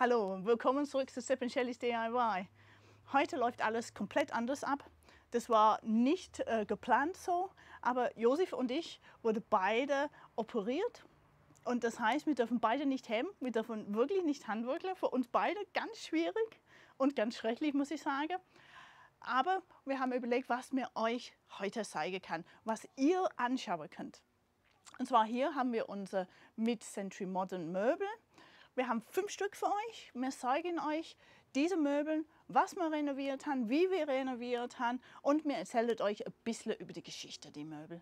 Hallo und willkommen zurück zu Sepp und Shellys DIY. Heute läuft alles komplett anders ab. Das war nicht geplant so, aber Josef und ich wurden beide operiert. Und das heißt, wir dürfen beide nicht heben, wir dürfen wirklich nicht handwerkeln. Für uns beide ganz schwierig und ganz schrecklich, muss ich sagen. Aber wir haben überlegt, was wir euch heute zeigen kann, was ihr anschauen könnt. Und zwar hier haben wir unsere Mid-Century Modern Möbel. Wir haben 5 Stück für euch. Wir zeigen euch diese Möbel, was wir renoviert haben, wie wir renoviert haben und wir erzählen euch ein bisschen über die Geschichte der Möbel.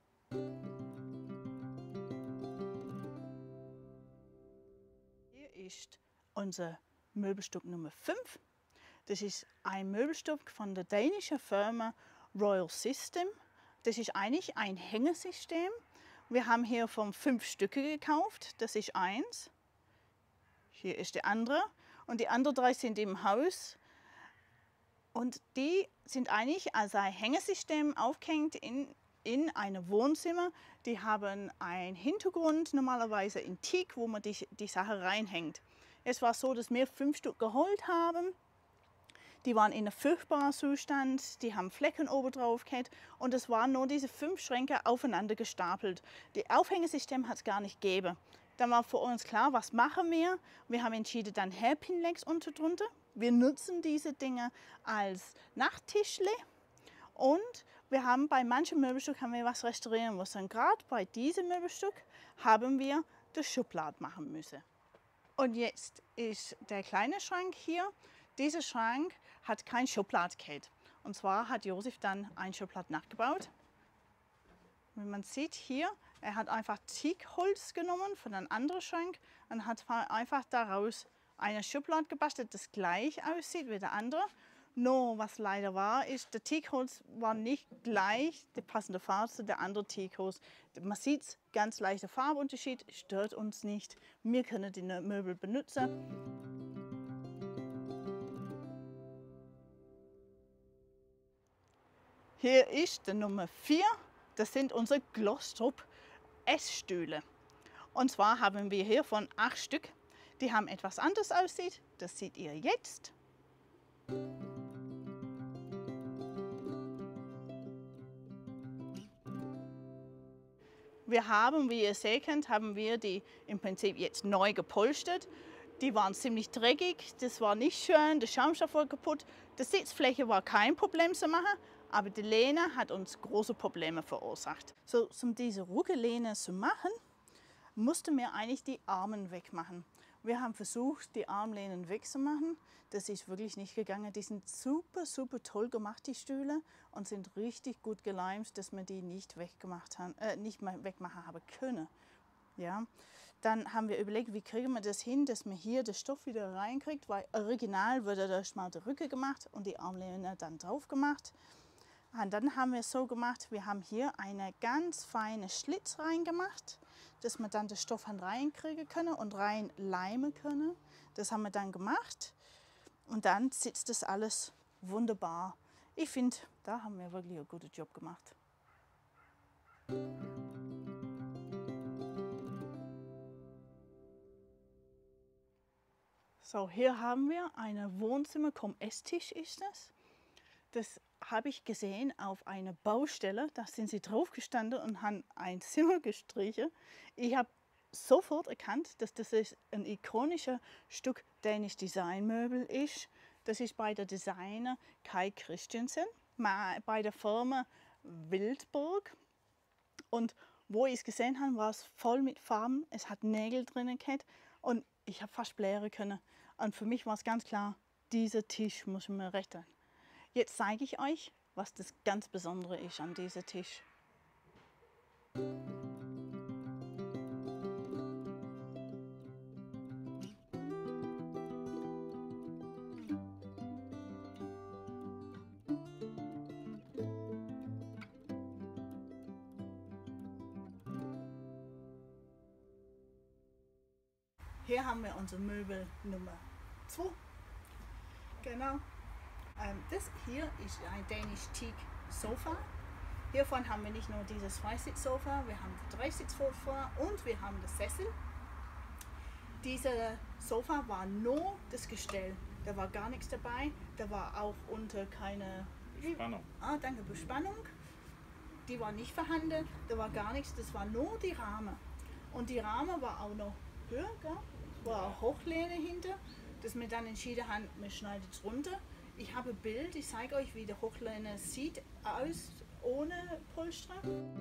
Hier ist unser Möbelstück Nummer 5. Das ist ein Möbelstück von der dänischen Firma Royal System. Das ist eigentlich ein Hängesystem. Wir haben hier 5 Stücke gekauft. Das ist eins. Hier ist der andere und die anderen 3 sind im Haus. Und die sind eigentlich als ein Hängesystem aufgehängt in einem Wohnzimmer. Die haben einen Hintergrund, normalerweise in Teak, wo man die Sache reinhängt. Es war so, dass wir 5 Stück geholt haben. Die waren in einem furchtbaren Zustand, die haben Flecken oben drauf gehabt und es waren nur diese 5 Schränke aufeinander gestapelt. Die Aufhängesystem hat es gar nicht gegeben. Dann war für uns klar, was machen wir? Wir haben entschieden, dann Hairpin-Legs unter drunter. Wir nutzen diese Dinge als Nachttischle und wir haben bei manchen Möbelstück haben wir was restaurieren müssen. Gerade bei diesem Möbelstück haben wir das Schublad machen müssen. Und jetzt ist der kleine Schrank hier. Dieser Schrank hat kein Schublad gehabt. Und zwar hat Josef dann ein Schublad nachgebaut. Wie man sieht hier, er hat einfach Teakholz genommen von einem anderen Schrank und hat einfach daraus eine Schublade gebastelt, das gleich aussieht wie der andere. Nur was leider war, ist, der Teakholz war nicht gleich die passende Farbe zu der anderen Teakholz. Man sieht ganz leichter Farbunterschied, stört uns nicht. Wir können die Möbel benutzen. Hier ist die Nummer 4. Das sind unsere Glostrup Essstühle. Und zwar haben wir hier von 8 Stück. Die haben etwas anders aussieht. Das seht ihr jetzt. Wir haben, wie ihr sehen könnt, haben wir die im Prinzip jetzt neu gepolstert. Die waren ziemlich dreckig, das war nicht schön, der Schaumstoff war kaputt. Die Sitzfläche war kein Problem zu machen, aber die Lehne hat uns große Probleme verursacht. So, um diese Rückenlehne zu machen, mussten wir eigentlich die Arme wegmachen. Wir haben versucht, die Armlehnen wegzumachen. Das ist wirklich nicht gegangen. Die sind super, super toll gemacht, die Stühle, und sind richtig gut geleimt, dass wir die nicht mehr wegmachen haben können. Ja. Dann haben wir überlegt, wie kriegen wir das hin, dass man hier den Stoff wieder reinkriegt, weil original wurde da mal die Rücke gemacht und die Armlehne dann drauf gemacht. Und dann haben wir es so gemacht, wir haben hier eine ganz feine Schlitz reingemacht, dass wir dann den Stoff reinkriegen können und reinleimen können. Das haben wir dann gemacht und dann sitzt das alles wunderbar. Ich finde, da haben wir wirklich einen guten Job gemacht. So, hier haben wir ein Wohnzimmer, Esstisch ist das. Das habe ich gesehen auf einer Baustelle, da sind sie drauf gestanden und haben ein Zimmer gestrichen. Ich habe sofort erkannt, dass das ein ikonisches Stück dänisch Designmöbel ist. Das ist bei der Designer Kai Christiansen, bei der Firma Wildburg. Und wo ich es gesehen habe, war es voll mit Farben. Es hat Nägel drin gehabt und ich habe fast blären können. Und für mich war es ganz klar, dieser Tisch muss ich mir retten. Jetzt zeige ich euch, was das ganz Besondere ist an diesem Tisch. Hier haben wir unser Möbel Nummer 2. Genau. Das hier ist ein dänisch Teak Sofa. Hiervon haben wir nicht nur dieses Zweisitz-Sofa, wir haben das Dreisitz-Sofa und wir haben das Sessel. Dieser Sofa war nur das Gestell. Da war gar nichts dabei. Da war auch unter keine Bespannung. Danke, Bespannung. Die war nicht vorhanden. Da war gar nichts. Das war nur die Rahmen. Und die Rahmen war auch noch höher. Gell? War auch Hochlehne hinter. Dass wir dann entschieden haben, wir schneiden es runter. Ich habe ein Bild. Ich zeige euch, wie die Hochlehne sieht aus ohne Polster.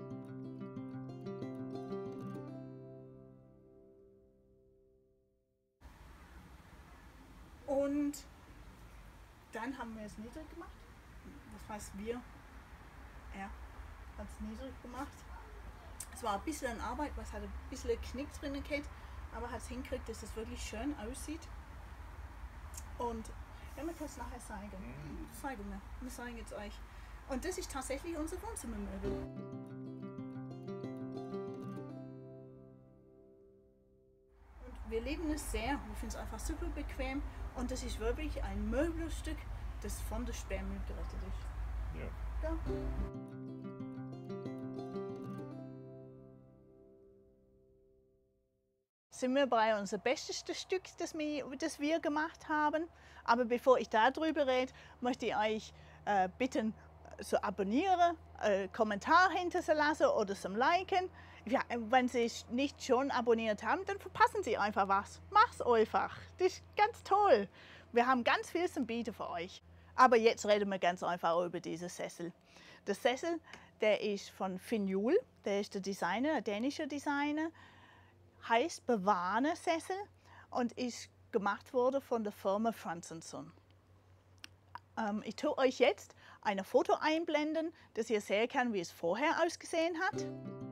Und dann haben wir es niedrig gemacht. Das heißt, er hat es niedrig gemacht. Es war ein bisschen Arbeit, was hat ein bisschen Knick drin gehabt, aber hat es hingekriegt, dass es wirklich schön aussieht. Und ja, wir können es nachher zeigen. Wir zeigen es euch. Und das ist tatsächlich unser Wohnzimmermöbel. Wir lieben es sehr, wir finden es einfach super bequem und das ist wirklich ein Möbelstück, das von der Sperrmüll gerettet ist. Ja. Ja. Sind wir bei unser bestes Stück, das wir gemacht haben. Aber bevor ich darüber rede, möchte ich euch bitten, zu abonnieren, Kommentar hinterlassen oder zum Liken. Ja, wenn Sie es nicht schon abonniert haben, dann verpassen Sie einfach was. Mach's einfach. Das ist ganz toll. Wir haben ganz viel zum Bieten für euch. Aber jetzt reden wir ganz einfach über diesen Sessel. Der Sessel, der ist von Finn Juhl, der ist der Designer, der dänische Designer, heißt Bevarne Sessel und ist gemacht worden von der Firma Franz & Son. Ich tue euch jetzt ein Foto einblenden, dass ihr sehen könnt, wie es vorher ausgesehen hat.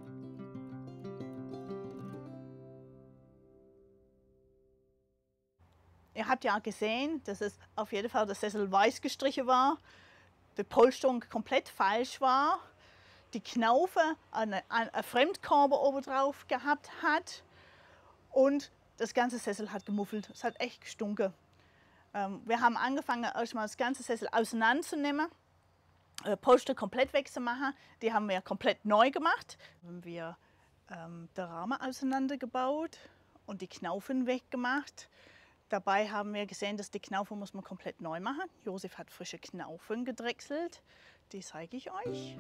Ihr habt ja gesehen, dass es auf jeden Fall der Sessel weiß gestrichen war, die Polsterung komplett falsch war, die Knaufe eine Fremdkorbe oben drauf gehabt hat und das ganze Sessel hat gemuffelt. Es hat echt gestunken. Wir haben angefangen, erstmal das ganze Sessel auseinanderzunehmen, Polster komplett wegzumachen. Die haben wir komplett neu gemacht. Haben wir den Rahmen auseinandergebaut und die Knaufen weggemacht. Dabei haben wir gesehen, dass die Knaufen muss man komplett neu machen. Josef hat frische Knaufen gedrechselt. Die zeige ich euch.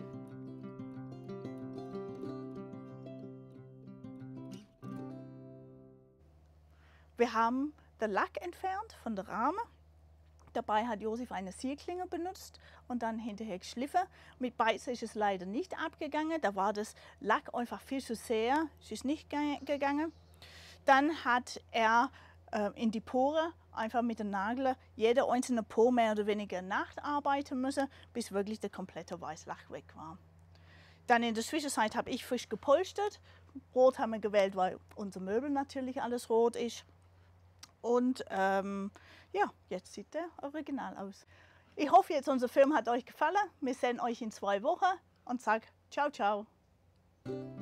Wir haben den Lack entfernt von der Rahmen. Dabei hat Josef eine Sierklinge benutzt und dann hinterher geschliffen. Mit Beizen ist es leider nicht abgegangen. Da war das Lack einfach viel zu sehr. Es ist nicht gegangen. Dann hat er in die Pore einfach mit dem Nagel jede einzelne Pore mehr oder weniger nacharbeiten müssen, bis wirklich der komplette Weißlack weg war. Dann in der Zwischenzeit habe ich frisch gepolstert. Rot haben wir gewählt, weil unser Möbel natürlich alles rot ist. Und ja, jetzt sieht der original aus. Ich hoffe jetzt, unser Film hat euch gefallen. Wir sehen euch in 2 Wochen und sage ciao, ciao.